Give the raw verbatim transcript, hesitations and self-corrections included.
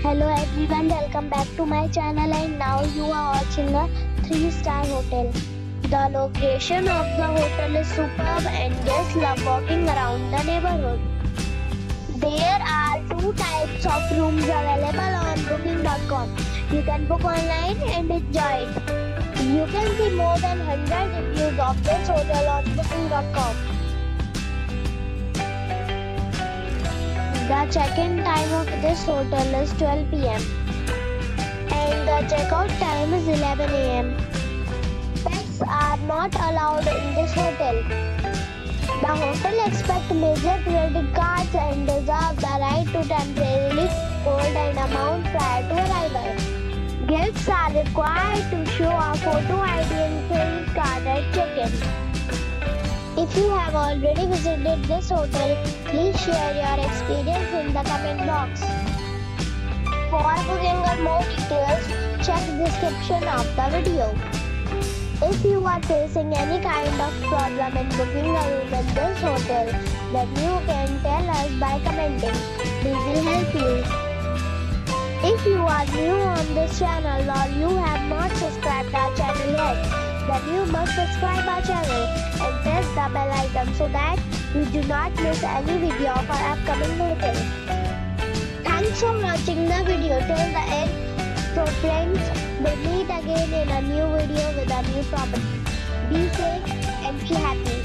Hello everyone, welcome back to my channel, and now you are watching a three star hotel. The location of the hotel is superb and guests love walking around the neighborhood. There are two types of rooms available on booking dot com. You can book online and enjoy it. You can see more than one hundred reviews of this hotel on booking dot com. The check-in time of this hotel is twelve p m and the check-out time is eleven a m Pets are not allowed in this hotel. The hotel accepts major credit cards and reserves the right to temporarily hold an amount prior to arrival. Guests are required to show a photo I D and credit card at check-in. If you have already visited this hotel, please share your experience in the comment box. For booking or more details, check the description of the video. If you are facing any kind of problem in booking a room in this hotel, then you can tell us by commenting. We will help you. If you are new on this channel or you have not subscribed our channel yet, then you must subscribe our channel and press the bell icon so that you do not miss any video of our upcoming hotel. Thanks for watching the video till the end. So friends, we'll meet again in a new video with a new property. Be safe and be happy.